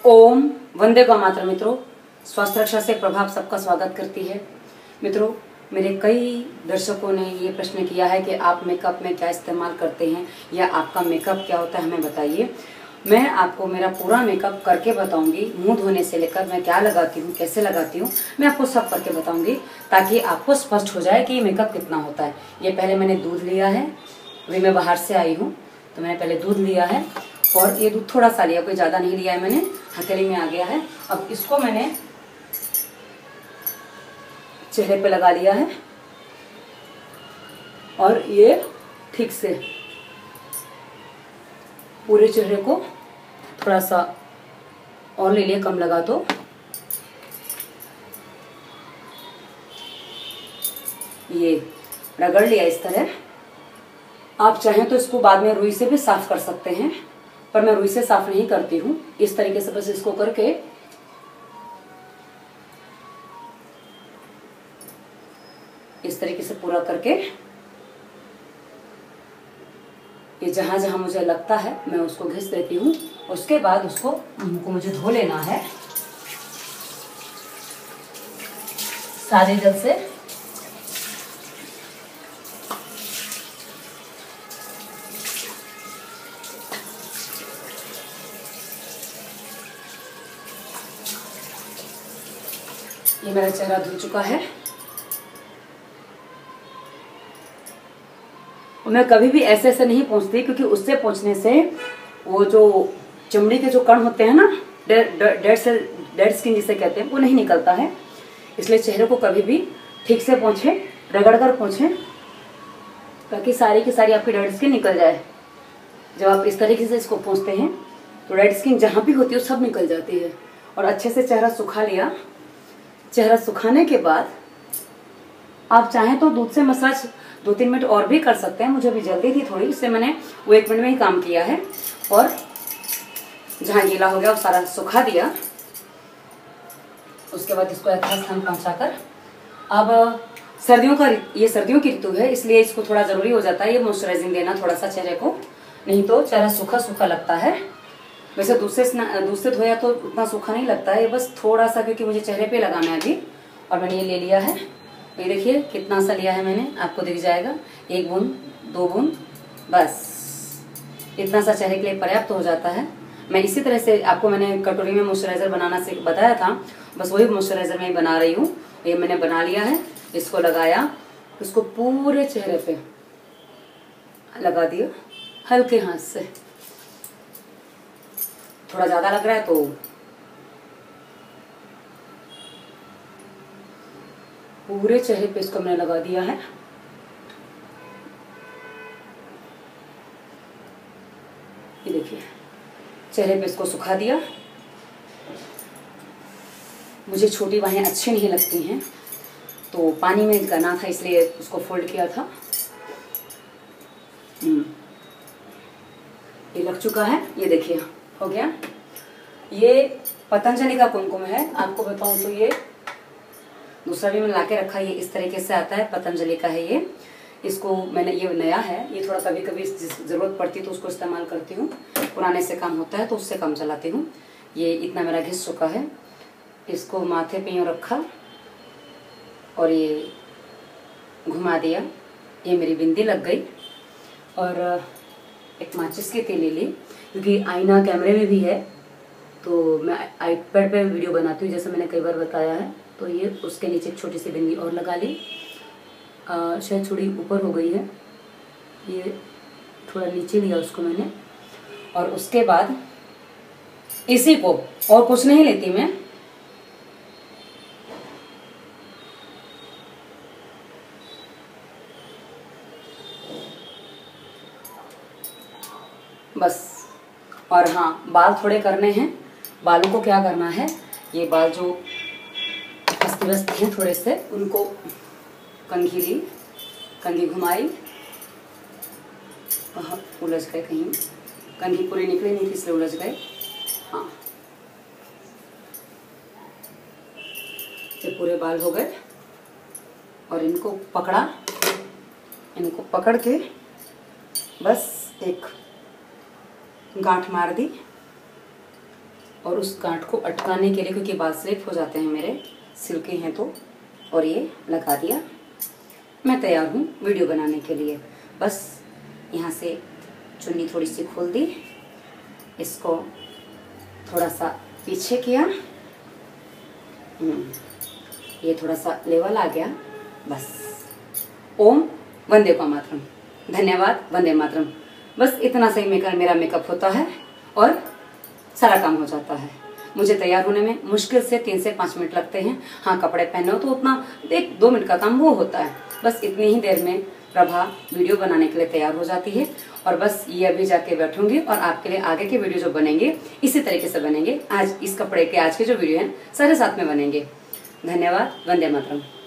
ओम वंदे गौ मातरम। मित्रों, स्वास्थ्य रक्षा से प्रभाव सबका स्वागत करती है। मित्रों, मेरे कई दर्शकों ने ये प्रश्न किया है कि आप मेकअप में क्या इस्तेमाल करते हैं या आपका मेकअप क्या होता है, हमें बताइए। मैं आपको मेरा पूरा मेकअप करके बताऊंगी, मुंह धोने से लेकर मैं क्या लगाती हूँ, कैसे लगाती हूँ, मैं आपको सब करके बताऊंगी ताकि आपको स्पष्ट हो जाए कि ये मेकअप कितना होता है। ये पहले मैंने दूध लिया है, अभी मैं बाहर से आई हूँ तो मैंने पहले दूध लिया है और ये दूध थोड़ा सा लिया, कोई ज़्यादा नहीं लिया है मैंने, हथेली में आ गया है। अब इसको मैंने चेहरे पे लगा लिया है और ये ठीक से पूरे चेहरे को थोड़ा सा और ले लिया, कम लगा तो ये रगड़ लिया इस तरह। आप चाहें तो इसको बाद में रुई से भी साफ कर सकते हैं, पर मैं रुई से साफ नहीं करती हूँ। इस तरीके से बस इसको करके इस तरीके से पूरा करके ये जहां जहां मुझे लगता है मैं उसको घिस देती हूँ। उसके बाद उसको मुझे धो लेना है सादे जल से। ये मेरा चेहरा धुल चुका है। मैं कभी भी ऐसे ऐसे नहीं पोंछती, क्योंकि उससे पोंछने से वो जो चमड़ी के जो कण होते हैं ना, डेड स्किन जिसे कहते हैं, वो नहीं निकलता है। इसलिए चेहरे को कभी भी ठीक से पोंछे, रगड़ कर पोंछे, ताकि सारी की सारी आपकी डेड स्किन निकल जाए। जब आप इस तरीके से इसको पोंछते हैं तो डेड स्किन जहाँ भी होती है वो सब निकल जाती है। और अच्छे से चेहरा सुखा लिया। चेहरा सुखाने के बाद आप चाहें तो दूध से मसाज 2-3 मिनट और भी कर सकते हैं। मुझे अभी जल्दी थी थोड़ी, इससे मैंने वो 1 मिनट में ही काम किया है। और जहाँ गीला हो गया वो सारा सुखा दिया। उसके बाद इसको यथास्थान पहुँचाकर, अब सर्दियों की ऋतु है, इसलिए इसको थोड़ा जरूरी हो जाता है ये मॉइस्चराइजिंग देना थोड़ा सा चेहरे को, नहीं तो चेहरा सूखा सूखा लगता है। वैसे दूध से धोया तो उतना सूखा नहीं लगता है, ये बस थोड़ा सा, क्योंकि मुझे चेहरे पे लगाना है अभी। और मैंने ये ले लिया है, ये देखिए कितना सा लिया है मैंने, आपको दिख जाएगा। 1 बूंद 2 बूंद, बस इतना सा चेहरे के लिए पर्याप्त हो जाता है। मैं इसी तरह से आपको मैंने कटोरी में मॉइस्चराइजर बनाना से बताया था, बस वही मॉइस्चराइजर मैं बना रही हूँ। ये मैंने बना लिया है, इसको लगाया, इसको पूरे चेहरे पे लगा दिया हल्के हाथ से। थोड़ा ज्यादा लग रहा है तो पूरे चेहरे पे इसको मैंने लगा दिया है। ये देखिए चेहरे पे इसको सुखा दिया। मुझे छोटी बाहें अच्छी नहीं लगती हैं, तो पानी में करना था इसलिए उसको फोल्ड किया था। ये लग चुका है, ये देखिए हो गया। ये पतंजलि का कुमकुम है, आपको बताऊं तो ये दूसरा भी मैंने लाके रखा है, ये इस तरीके से आता है, पतंजलि का है ये। इसको मैंने, ये नया है, ये थोड़ा कभी कभी जरूरत पड़ती है तो उसको इस्तेमाल करती हूँ, पुराने से काम होता है तो उससे काम चलाती हूँ। ये इतना मेरा घिस चुका है, इसको माथे पे यूँ रखा और ये घुमा दिया, ये मेरी बिंदी लग गई। और एक माचिस की तीली ली, क्योंकि आईना कैमरे में भी है, तो मैं आईपैड पे वीडियो बनाती हूँ जैसे मैंने कई बार बताया है। तो ये उसके नीचे एक छोटी सी बिंदी और लगा ली, शायद थोड़ी ऊपर हो गई है, ये थोड़ा नीचे लिया उसको मैंने। और उसके बाद इसी को, और कुछ नहीं लेती मैं, बस। और हाँ, बाल थोड़े करने हैं। बालों को क्या करना है, ये बाल जो अस्त व्यस्त हैं थोड़े से, उनको कंघी ली, कंघी घुमाई, उलझ गए, कहीं कंघी पूरी निकली नहीं थी इसलिए उलझ गए। हाँ, ये पूरे बाल हो गए। और इनको पकड़ा, इनको पकड़ के बस एक गांठ मार दी और उस गांठ को अटकाने के लिए, क्योंकि बाल स्लिप हो जाते हैं मेरे, सिल्की हैं तो, और ये लगा दिया। मैं तैयार हूँ वीडियो बनाने के लिए। बस यहाँ से चुन्नी थोड़ी सी खोल दी, इसको थोड़ा सा पीछे किया, ये थोड़ा सा लेवल आ गया। बस ओम वंदे मातरम, धन्यवाद वंदे मातरम। बस इतना सही मेरा मेकअप होता है और सारा काम हो जाता है। मुझे तैयार होने में मुश्किल से 3 से 5 मिनट लगते हैं। हाँ, कपड़े पहनो तो उतना 1-2 मिनट का काम वो होता है। बस इतनी ही देर में प्रभा वीडियो बनाने के लिए तैयार हो जाती है। और बस ये अभी जाके बैठूंगी और आपके लिए आगे के वीडियो जो बनेंगे इसी तरीके से बनेंगे। आज इस कपड़े के आज के जो वीडियो हैं सारे साथ में बनेंगे। धन्यवाद, वंदे मातरम।